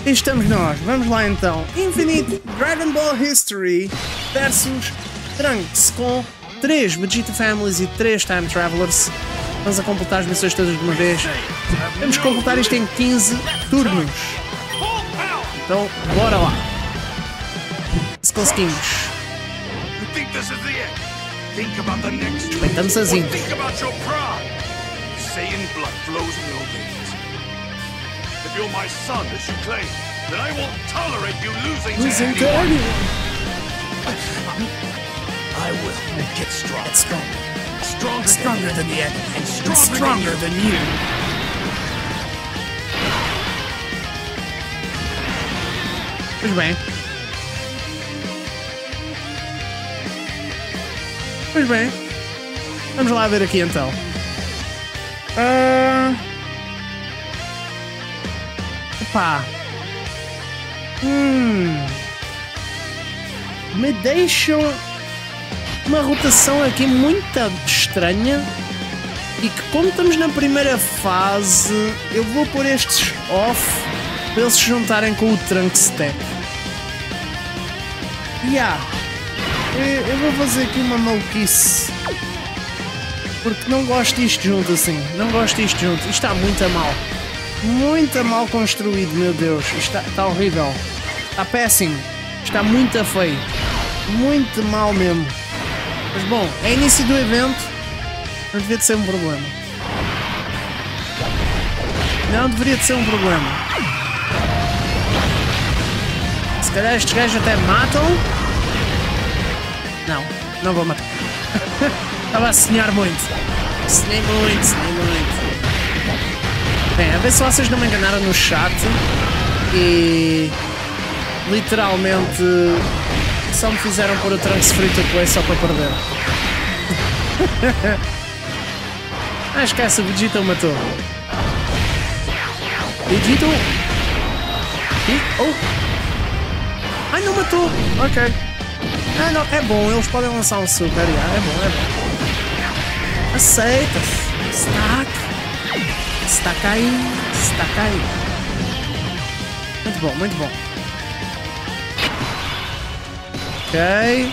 E estamos nós. Vamos lá então. Infinite Dragon Ball History versus Trunks com 3 Vegeta Families e 3 Time Travelers. Vamos a completar as missões todas de uma vez. Temos que completar isto em 15 turnos. Então, bora lá. Se conseguimos. Respeitamos as intros. If you're my son, as you claim, then I won't tolerate you losing to anyone. I will get strong. Get strong. Stronger than the enemy. And stronger than you. Pois bem. Pois bem. Vamos lá ver aqui então. Epá. Me deixam uma rotação aqui muito estranha. E que, como estamos na primeira fase, eu vou pôr estes off para eles se juntarem com o Trunks Tech. Eu vou fazer aqui uma maluquice. Porque não gosto disto junto assim. Não gosto disto junto. Isto está muito a mal. Muito mal construído, meu Deus. Isto está horrível. Está péssimo. Está muito feio. Muito mal mesmo. Mas bom, é início do evento. Não devia de ser um problema. Não deveria de ser um problema. Se calhar estes gajos até matam. Não vou matar. Estava a sonhar muito. Sonhei muito. Bem, a ver se vocês não me enganaram no chat e literalmente só me fizeram pôr o Trunks free to play só para perder. Esquece, o Vegeta o matou. Vegeta? Ai, não matou! Ok. Não, é bom, eles podem lançar um super, é bom. Aceita-se. Está aí. Muito bom. Ok.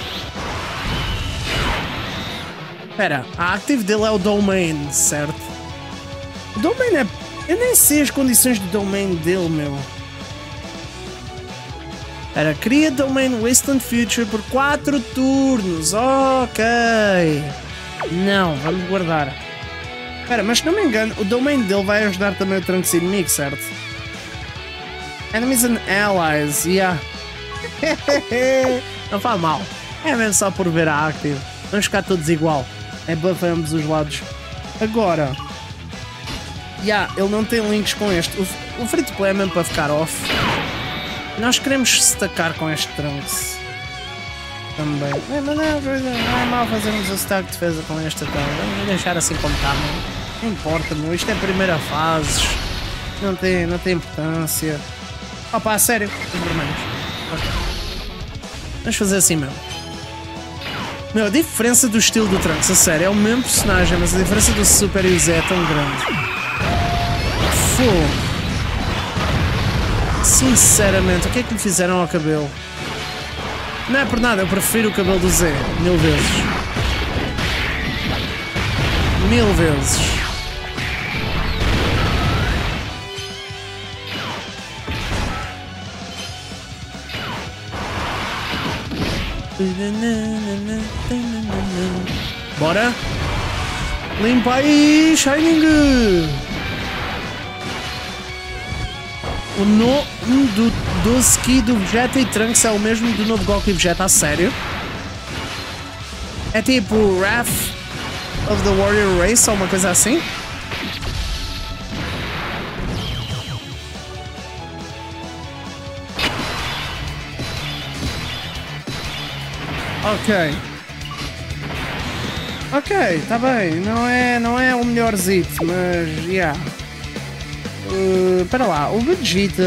Espera, a active dele é o domain, certo? O domain é... Eu nem sei as condições do domain dele, meu. Espera, cria domain Wasteland Future por 4 turnos. Ok. Não, vamos guardar. Espera, mas se não me engano, o domain dele vai ajudar também o Trunks inimigo, certo? Enemies and allies, yeah. Não faz mal. É mesmo só por ver a active. Vamos ficar todos igual. É buff a ambos os lados. Agora, ele não tem links com este. O free to play é mesmo para ficar off. Nós queremos stackar com este Trunks também. Mas não é mal fazermos o stack de defesa com este também. Vamos deixar assim como está, não importa, meu. Isto é a primeira fase. Não tem importância. Opa, a sério? Os vermelhos. Okay. Vamos fazer assim mesmo. Meu, a diferença do estilo do Trunks, a sério, é o mesmo personagem, mas a diferença do Super e o Z é tão grande. Fogo. Sinceramente, o que é que lhe fizeram ao cabelo? Não é por nada, eu prefiro o cabelo do Z, 1000 vezes. 1000 vezes. Bora! Limpa aí, Shining! O nome do ski do Vegeta e Trunks é o mesmo do novo Goku e Vegeta, a sério? É tipo Wrath of the Warrior Race ou uma coisa assim? Ok, tá bem, não é o melhorzito, mas espera lá, o Vegeta.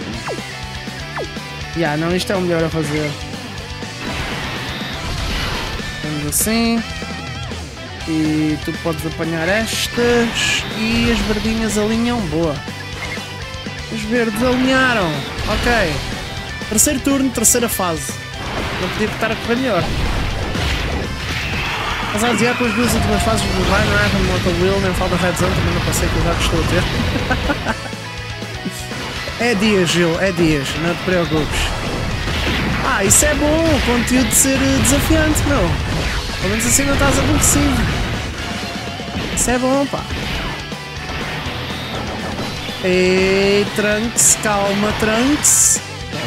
Não, isto é o melhor a fazer. coisa assim. E tu podes apanhar estas. E as verdinhas alinham. Boa. Os verdes alinharam. Ok. Terceiro turno, terceira fase. Não podia estar a correr melhor. Mas a adiar com as duas últimas fases do Divine, não é? Como Mortal Will, nem falta Red Zone, também não passei que eu já estou a ter. É dias, Gil, é dias, não te preocupes. Ah, isso é bom, o conteúdo de ser desafiante, meu. Pelo menos assim não estás aborrecido. Isso é bom, pá. Ei, Trunks, calma, Trunks.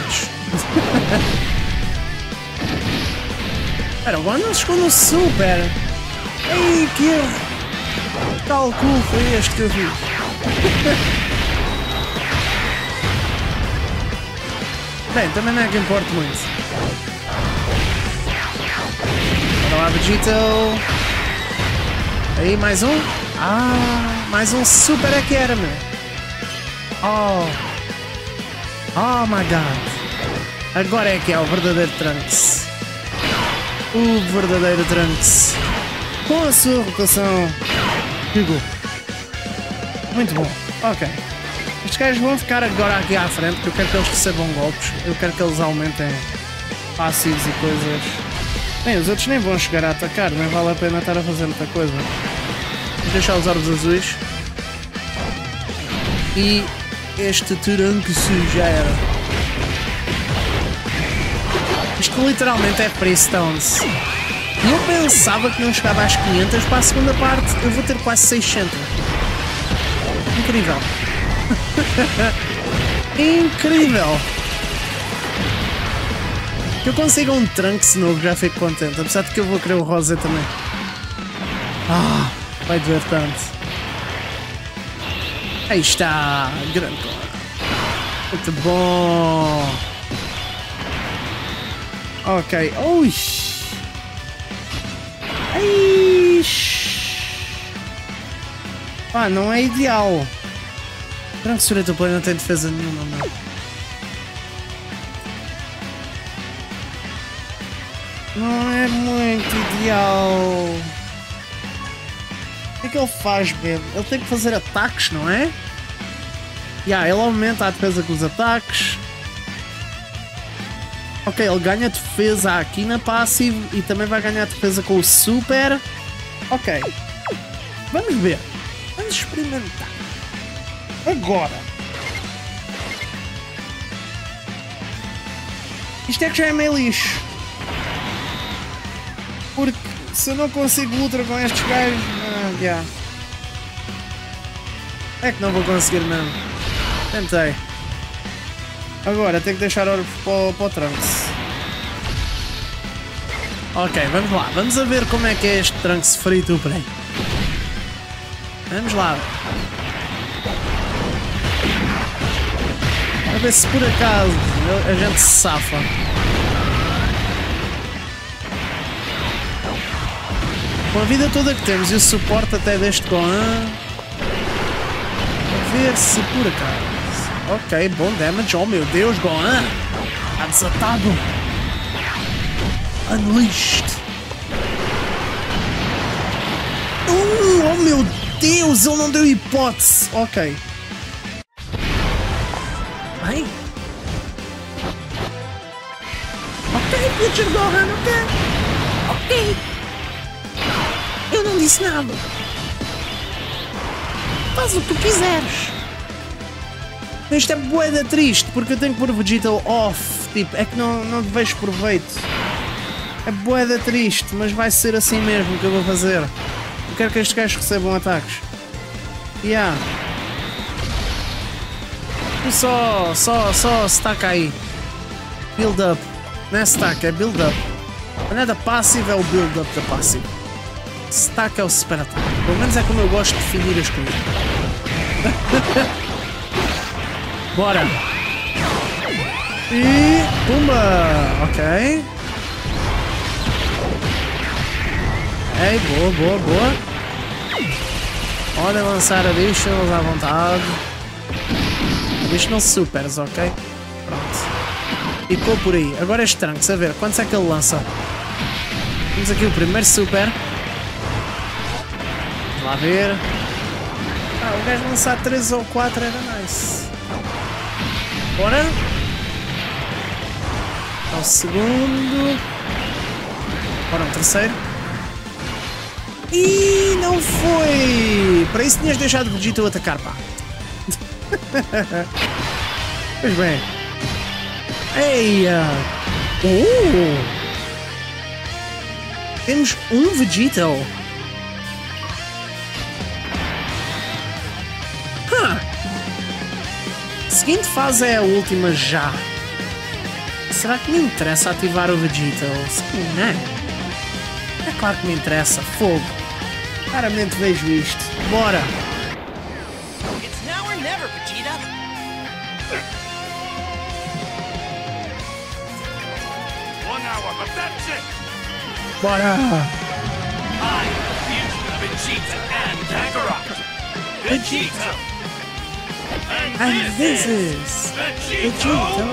Espera, o Gohan chegou no Super. Ei, que erro. Cálculo foi este que eu vi. Bem, também não é que importa muito. Bora lá, Vegito. Aí, mais um. Ah, mais um Super é que era, meu. Oh my God. Agora é que é o verdadeiro Trunks. O verdadeiro Trunks. Com a sua rotação. Chegou. Muito bom. Ok. Estes gajos vão ficar agora aqui à frente, porque eu quero que eles recebam golpes. Eu quero que eles aumentem passivos e coisas. Bem, os outros nem vão chegar a atacar. Nem vale a pena estar a fazer muita coisa. Vou deixar os orbes azuis. E este Trunks já era. Isto literalmente é Freestones. E eu pensava que não chegava às 500, para a segunda parte eu vou ter quase 600. Incrível. Incrível. Que eu consiga um Trunks novo, já fico contente. Apesar de que eu vou querer o rosa também. Ah, vai doer tanto. Aí está. Grande. Muito bom. Ok. Ui. Ai. Ah, não é ideal. Trunks Sureta Play não tem defesa nenhuma, não. Não é muito ideal. O que é que ele faz mesmo? Ele tem que fazer ataques, não é? Ele aumenta a defesa com os ataques. Ok, ele ganha defesa aqui na passive e também vai ganhar defesa com o super. Ok. Vamos ver. Vamos experimentar. Agora. Isto é que já é meio lixo. Porque se eu não consigo ultra com estes gajos... É que não vou conseguir mesmo. Tentei. Agora tenho que deixar ouro para o Trunks. Ok, vamos lá. Vamos a ver como é que é este Trunks free to play. Vamos lá. A ver se por acaso a gente se safa. Com a vida toda que temos e o suporte até deste Gohan. A ver se por acaso. Ok, bom damage. Oh meu Deus, Gohan! Está desatado! Unleashed! Oh meu Deus! Ele não deu hipótese! Ok. Bem. Ok, Future Gohan, ok. Ok. Eu não disse nada. Faz o que tu quiseres. Isto é bué triste, porque eu tenho que pôr o Vegetal off. Tipo, é que não te vejo proveito. É bué triste, mas vai ser assim mesmo que eu vou fazer. Eu quero que estes gajos recebam ataques. Tu só stack aí. Build up. Não é stack, é build up. Quando é da passive, é o build up da passive. Stack é o super ataque. Pelo menos é como eu gosto de definir as coisas. Bora! E... pumba! Ok. Ei, boa. Podem lançar additionals à vontade. Additional supers, ok? Pronto. Ficou por aí. Agora este Trunks, a ver, quantos é que ele lança? Temos aqui o primeiro super. Vamos lá ver. O gajo lançar 3 ou 4 era nice. Bora. Ao segundo. Bora um terceiro. E não foi! Para isso tinhas deixado o Vegeta atacar, pá. Pois bem. Eia! Temos um Vegeta. Seguinte fase é a última já. Será que me interessa ativar o Vegeta? Sim, né? É claro que me interessa. Fogo. Claramente vejo isto. Bora. It's now or never, Vegeta. 1 hour, but that's it! Bora. I am the fusion of Vegeta and Kakarot. Vegeta. And this is Vegeta.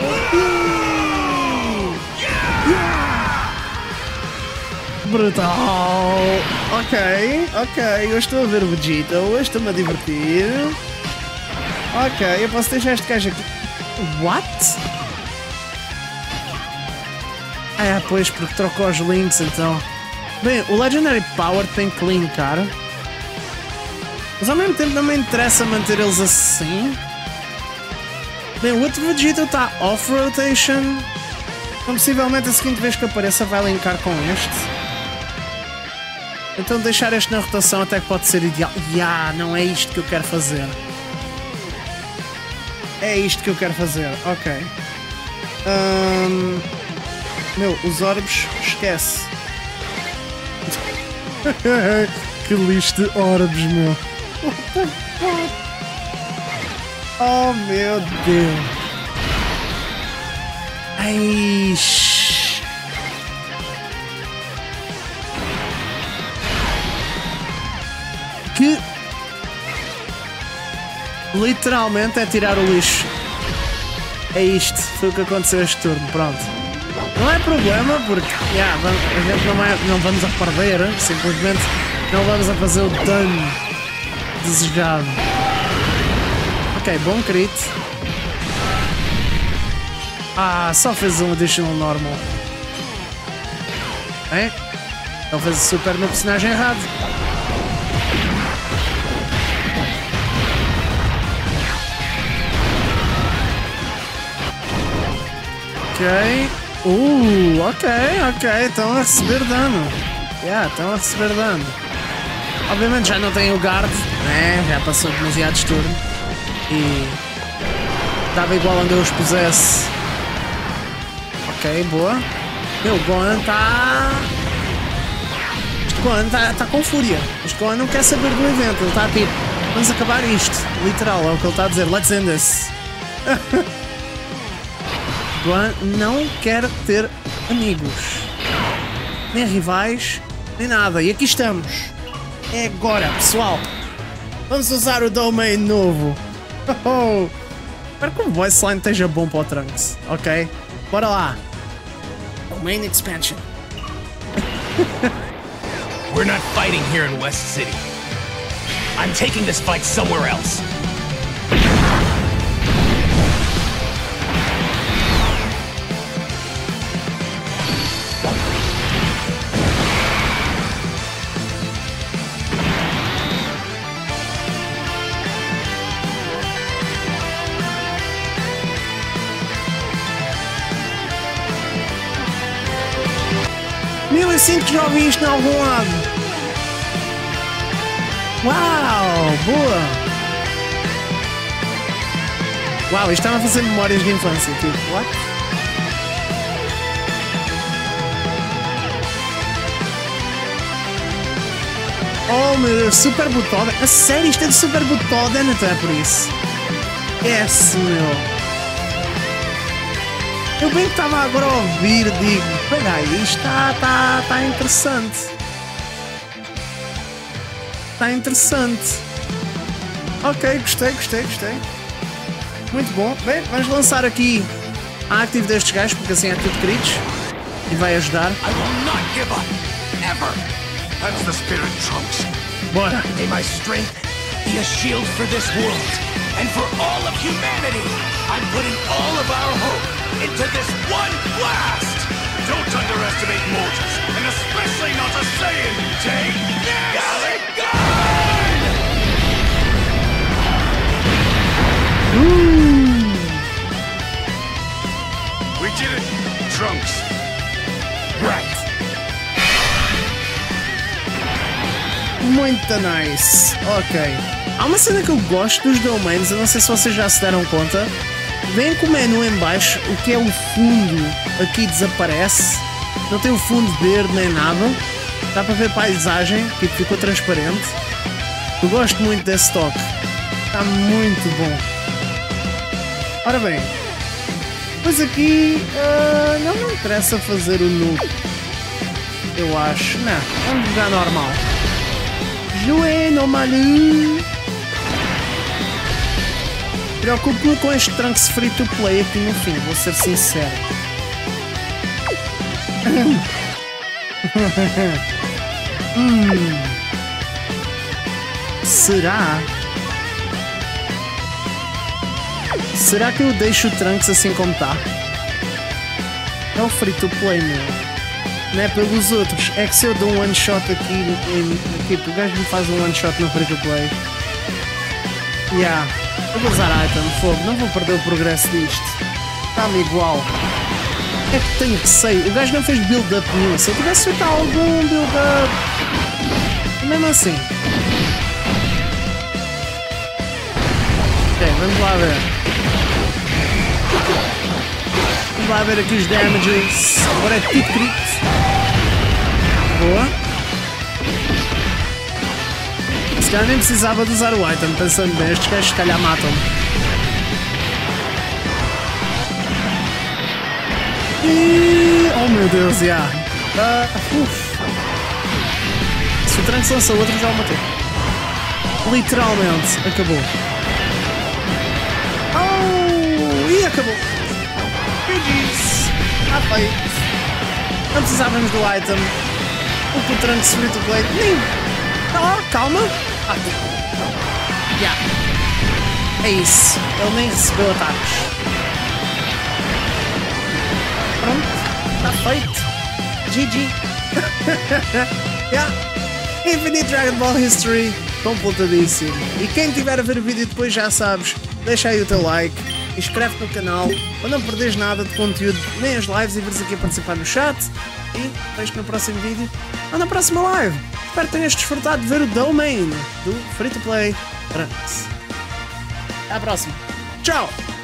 Brutal! Ok, eu estou a ver o Vegeta, eu estou-me a divertir. Ok, eu posso deixar este gajo aqui. What? Pois, porque trocou os links então. Bem, o Legendary Power tem que linkar. Mas ao mesmo tempo não me interessa manter eles assim. Bem, o outro Vegeta está off-rotation. Então possivelmente a seguinte vez que apareça vai linkar com este. Então deixar este na rotação até que pode ser ideal. Não é isto que eu quero fazer. É isto que eu quero fazer, ok. Meu, os orbes, esquece. Que lixo de orbes, meu. Oh meu Deus. Ai. Que literalmente é tirar o lixo. É isto, foi o que aconteceu este turno, pronto. Não é problema porque a gente não vamos a perder, simplesmente não vamos a fazer o dano desejado. Ok, bom crit. Só fez um additional normal. Ele fez o super no personagem errado. Ok, estão a receber dano. Estão a receber dano. Obviamente já não tem o guard, né? Já passou demasiados turnos. E dava igual onde eu os pusesse. Ok, boa. Meu, o Gohan está... Este Gohan está com fúria. Este Gohan não quer saber do evento. Ele está tipo, vamos acabar isto. Literal, é o que ele está a dizer. Let's end this. Gohan não quer ter amigos, nem rivais, nem nada. E aqui estamos. É agora, pessoal. Vamos usar o domain novo. Espero que o voice line esteja bom para o Trunks. Ok? Bora lá. Domain expansion. We're not fighting here in West City. I'm taking this fight somewhere else. 1005 já ouvi isto em algum lado. Uau, boa. Uau, isto está a fazer memórias de infância, tipo, what? Oh meu Deus, Super Butoden. A sério, isto é de Super Butoden, então é por isso. Yes, meu. Eu bem que estava agora a ouvir, digo, peraí, isto está interessante. Está interessante. Ok, gostei. Muito bom. Bem, vamos lançar aqui a Active destes gajos, porque assim é tudo crits. E vai ajudar. I will not give up. That's the spirit, Trunks. Bora. May my strength be a shield for this world and for all of humanity. I'm putting all of our hope into this one blast. Don't underestimate mortals, and especially not a Saiyan. Take this! Galick Gun! We did it, Trunks. Right. Muito nice. Ok. Há uma cena que eu gosto dos domains, eu não sei se vocês já se deram conta. Vem com o menu em baixo, o que é o fundo aqui desaparece. Não tem o fundo verde nem nada. Dá para ver paisagem, que ficou transparente. Eu gosto muito desse toque. Está muito bom. Ora bem. Pois aqui não me interessa fazer o nuke. Eu acho. Não, vamos jogar normal. Jouer normalu. Preocupo-me com este Trunks free to play aqui no fim, vou ser sincero. Será? Será que eu deixo o Trunks assim como está? É o free to play, meu. Não é pelos outros. É que se eu dou um one shot aqui, o gajo me faz um one shot no free to play. Yeah. Eu vou usar item, fogo, não vou perder o progresso disto. Está-me igual. É que tenho receio. O gajo não fez build-up nenhum. Se eu tivesse feito algum build-up. Mesmo assim. Ok, vamos lá ver. Vamos lá ver aqui os damages. Agora é tudo crit. Boa. Se calhar nem precisava de usar o item, pensando bem, estes gajos se calhar matam-me. E... oh meu Deus, já. Se o Trunks lança outro, já o matei. Literalmente, acabou. Oh, e acabou. GG's. Feito. Não precisávamos do item. O Trunks free to play. Nem... oh, calma. Yeah. É isso. Ele nem recebeu ataques. Pronto. Está feito. GG. Yeah. Infinite Dragon Ball History completadíssimo. E quem tiver a ver o vídeo depois já sabes, deixa aí o teu like, inscreve-te no canal para não perderes nada de conteúdo, nem as lives e veres aqui a participar no chat. E vejo-te no próximo vídeo ou na próxima live. Espero que tenhas desfrutado de ver o domain do Free to Play Trunks. Até à próxima. Tchau!